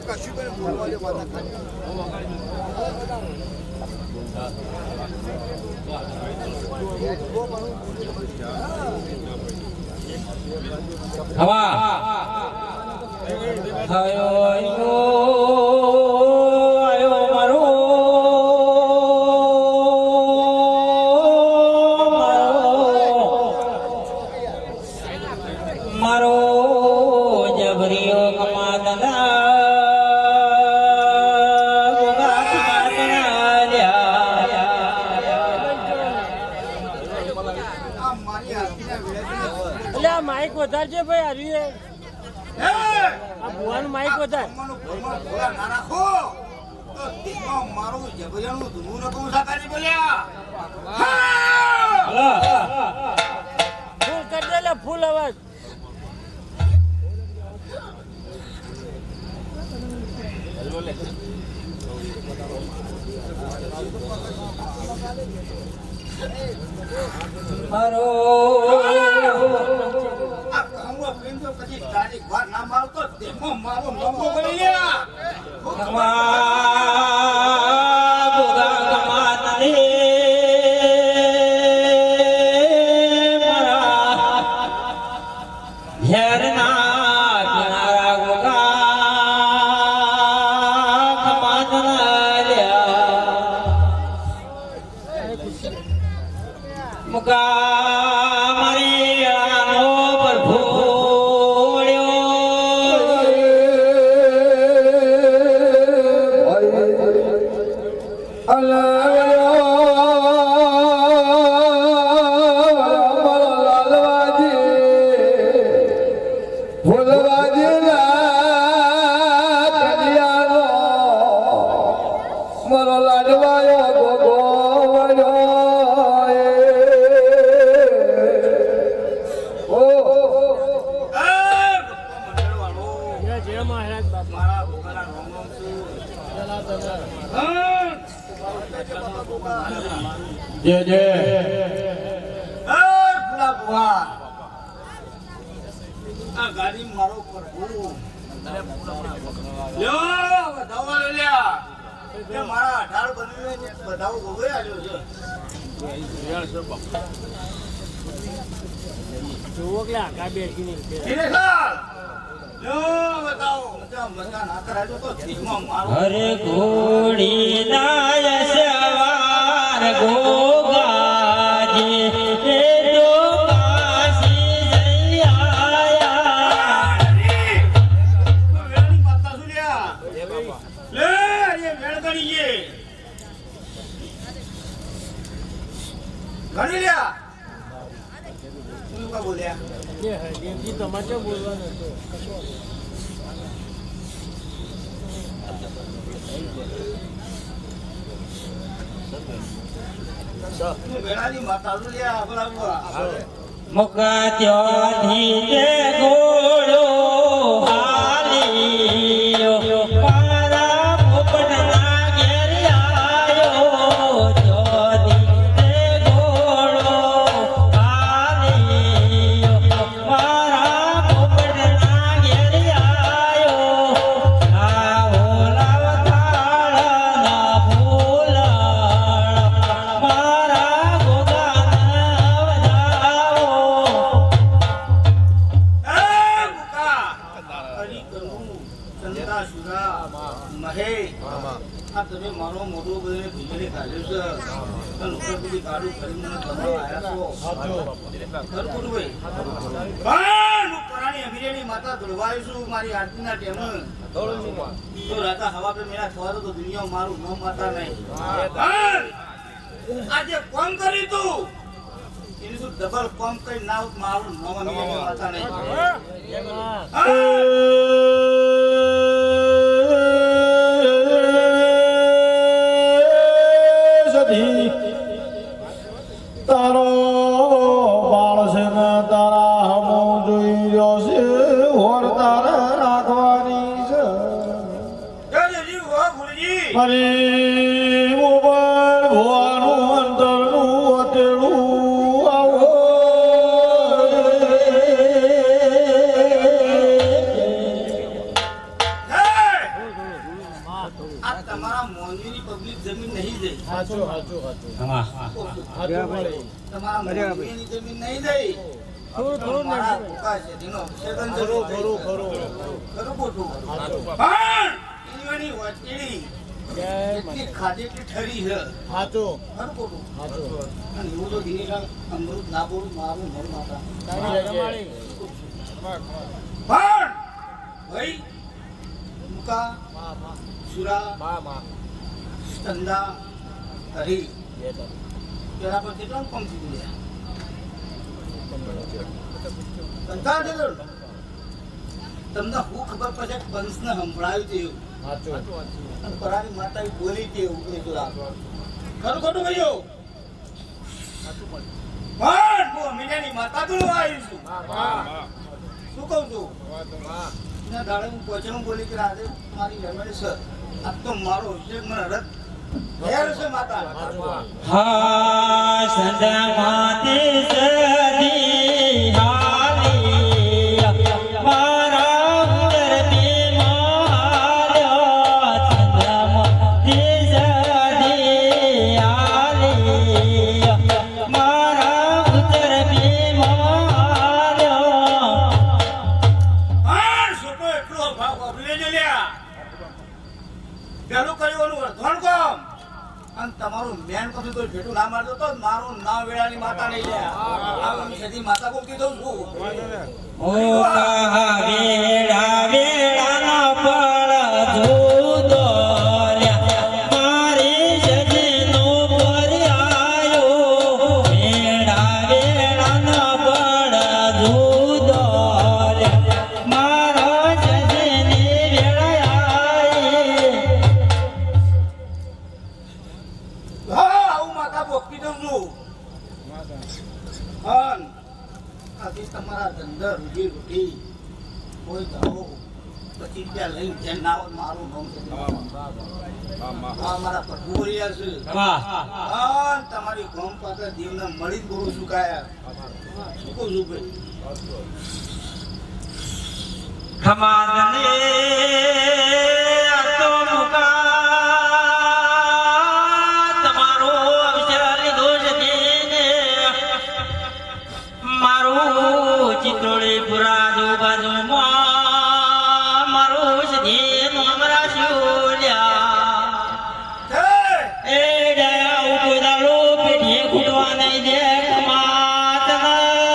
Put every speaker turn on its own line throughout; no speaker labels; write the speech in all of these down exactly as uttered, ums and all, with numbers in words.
હવા આયો આયો મારો મારો જબરિયો કમાદના
માઈક વધારજે ભાઈ હરીએ આ ભુવાનું માઈક વધાર
નાખો તો તેમાં મારું જબરિયાનું ધૂનું નતું સાકારી બોલ્યા
ફૂલ કરી દે લે ફૂલ અવાજ
મારો
પછી તારીખ વાર ના મારતો તેમાં મારો નંબો કરી લ્યા
જે જે
આ ગાડી મારો પ્રભુ લ્યો બધાઓ લ્યા કે મારા અઢાર બનીને બધાઓ ગોગોય આલ્યો છે
જોવો કે આકા બેસી નહીં
ધીરે ચાલ લ્યો બતાવો મજા ના કરાજો તો ધીમો મારો
હરે ઘોડી ના સવાર ગોગાજી રે તો કાશી જઈ આયા
વેળની માતા સુલ્યા લે એ વેળ ગણીએ ગણી લ્યા તું કા બોલ્યા
એ હરદેવજી તમારે બોલવાનું હતું
વેળાની માતા સુલ્યા બરાબર
મુકા ત્યોથી તે ઘોડો હાલ્યો મારા પોપટના ઘેર આયો ત્યોથી તે ઘોડો હાલ્યો મારા પોપટના ઘેર આયો આવો લાવતાળના ફૂલાળ મારા તમે મારો મોટો બધે ભીજડી કાઢ્યો છે લોકો બધી કાઢું કરીને તમારા આયા છો ખરું ભાઈ પણ પરાણી અમીરેની માતા ધોળવાયું છું મારી આરતીના ટેમ તો રાતા હવા પે મેરા થવા તો દુનિયા મારું નામ માતા નહીં પણ આજે કોમ કરી તું એની શું ડબલ કોમ કરી ના મારું નામ અમીરેની માતા નહીં
તારો બાળ છે ને તારા હમો જોઈ રહ્યો છે હોર તારે રાખવાની છે અરે મોબાઈલ ભોવાનું અંતરનું અતેડું આવો
આ તમારા મોંઘીની પબ્લિક જમીન નહીં જઈ
સાચું સાચું સાચું
તમારા
બરાબર.
મોંઘીની જમીન નહીં જઈ
થોડું થોડું
મારા
નાખજો.
ભૂકા છે તેનો સેકન્ડ
ખરું
જરૂર
ખરું ખરું
ખરું ખોટું
સાચું.
પણ ઈવાની વચડી
જય
એટલી
માતા.
ખાધી એટલી ઠરી છે
સાચું
ખરું ખોટું
સાચું
અને એવું તો દિનેશા અમૃત ના બોલું મારું મન માતા
તારી રમાડી.
પણ ભાઈ મુકા
માં માં
સુરા
માં માં
ધંધા હરી
બે તો.
પેલા પર કેટલા કમ થઈ ગયા ધંધા છે તો તમને હું ખબર પડશે પંચને સંભળાયું છે એવું
સાચું
અને પરાની માતા બોલી છે એવું બધું તો રાખો ખરું ખોટું કહ્યું પણ હું અમીનાની માતા તો આવી છું શું કહું છું એના દાડે હું પહોંચે હું બોલી કે આજે મારી રમણી સર આ તો મારો અભિષેક મને રથ તૈયાર છે માતા
હા સંધમાતી સદી હાલી મારા ઉદર બીમાર્યો સંધમાતી સદી હાલી મારા ઉદર બીમાર્યો
પણ છોકરો એટલો ભાવ અભલે ને લ્યા પેલું કર્યું વર્ધણ કોમ અને તમારું મેન કશું તો ભેટું ના મારતો તો મારું નામ વેળાની માતા નહીં લ્યા આ હું સદી માતા કોમ કીધું છું
ઓ કહા વેડા વેડાનો પળ જુદો લ્યા મારી સજીનો પર્યાયો વેડા વેડાનો પળ જુદો લ્યા મારો સજીની વેળાએ
હા આવું માતા બોકી દઉં છું અન આથી તમારા ધંધા રૂજી રૂટી કોઈ જાઓ પછી ત્યાં લઈને જેમ ના હોય મારું નામ છે આ મારા પટુરિયા છે
વાહ
અન તમારી ગોમ પાસે દેવને મળી જ બહુ સુકાયા શું કહું છું ભાઈ
ખમાદને તો મુકા તમારો અવસર લીધો છે તેને મારું ચિત્રોળી પુરા જો બાજુમાં મારું સધી નોમ રાશ્યુલ્યા
જય!
એ ડયા ઉપદાળો પેઢીએ ખૂટવા નહીં દે ખમાદને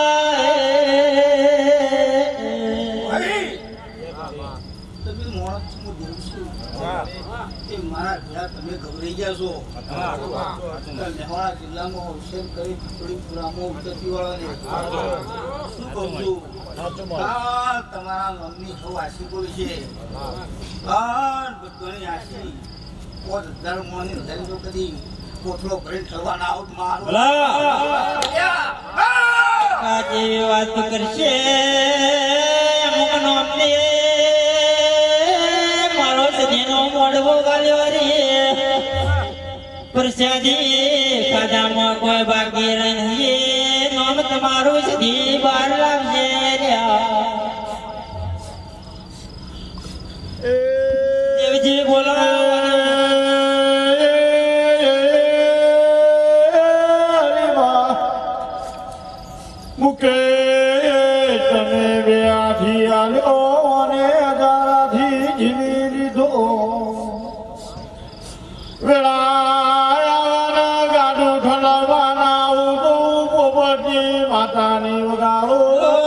ભાઈ તમે મોણસ હું જોઉં છું એ મારા ઘેરા તમે ગભરાઈ ગયા છો મહેસાણા જિલ્લામાં અવસર કરી ખીચડીપુરામાં ઉતરતી વાળાને શું કહું છું
સાચું બોલ.
આ તમારા મમ્મી સૌ આશી બોલી છે આ ઘણી આશી પોત હજાર મોની હજાર તો કદી કોથળો ભરીને ઠરવાના આવું મારું
આજે વાત કરશે મુકનો અમને મારો સદીનો મોડવો ગાલ્યો રે પ્રસાદી ખાધામાં કોઈ બાકી રહી નામ તમારું સદી બાર લાવજે રહ્યા દેવજી બોલાવો
મુકે તમે વ્યાધી આલ્યો અને અજારાથી જીવી લીધો વેળાયાના ગાડું ઠલવાના ઉભું પોપટજી માતાની વગાડો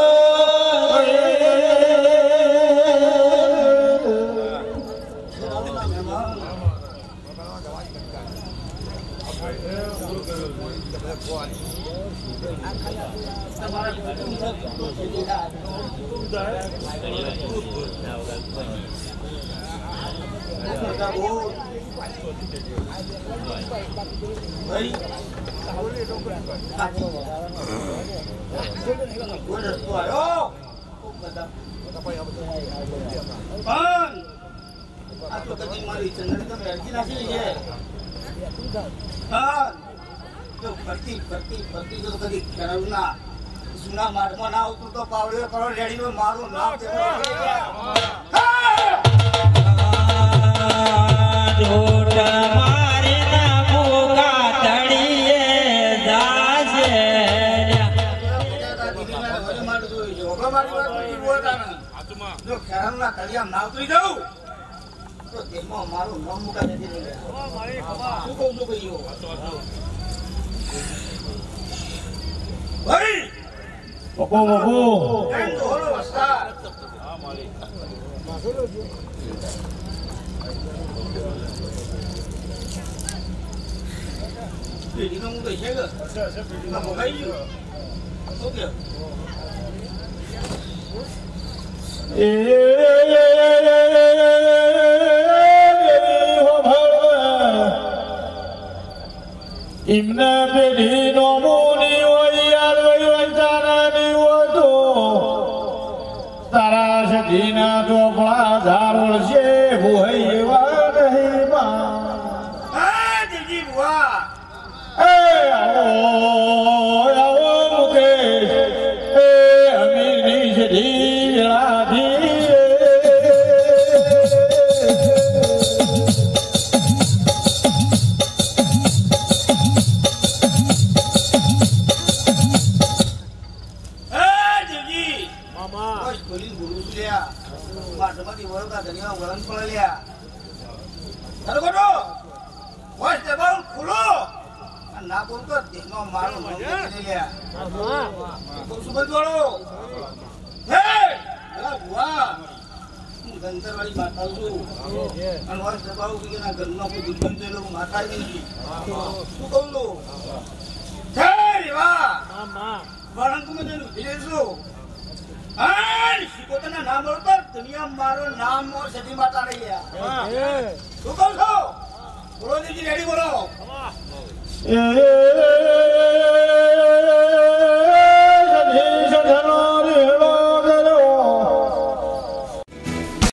મારી ચંદ્રની તમે અરજી નાખી છે હા તો ફરતી ફરતી ફરતી તો કદી ખેરાયું ના જૂના માર્ગમાં ના આવતું તો પાવડીઓ કરો રેડી મારું નામ
જો
તળિયામાં ના ઉતરી જાઉં તો તેમાં મારું નામ મુકા નથી રહી ગયા. શું કહું છું ભાઈઓ? ભાઈ
બપો બપો
એમ તો હોલો વસ્તાર. પેઢીનો હું કઈ છે કે પેઢીમાં ભોગાઈ ગયો. શું કે
એ હો ભળ ઇમને પેઢી નો મુની હોય યાર હોય વંચારાની હોય તો તારા સધીના ચોપડા ધારોળ છે ભૂહઈ એવા નહીં માં
હા દેવજી બુઆ.
એ આવો આવો મુકેશ એ અમીરની સધી વેળાથી
હા દેવજી
મામા
બસ ખોલી ગુરુ લ્યા માટમાંથી વળતા ધનિયા વળન પણ લ્યા. ચાલો કોટો બસ દબાવ ખુલો અને ના બોલતો તેનો મારો નામ નથી લ્યા.
મામા
તો સુબત વાળો હે એલા બુઆ હું ગંતરવાળી માતા છું અને વર્ષ દબાવ કે ના ઘરમાં કોઈ દુશ્મન છે લોકો માતા જ નથી. શું કહું લો હે રેવા
મામા
વળંકમાં જઈને ઉભી રહેશું. હા શીખોતરના નામ બોલતો દુનિયા મારો નામ સતી માતા રહી ગયા.
એ
શું કહું છો? બોલો દીદી રેડી બોલો.
એ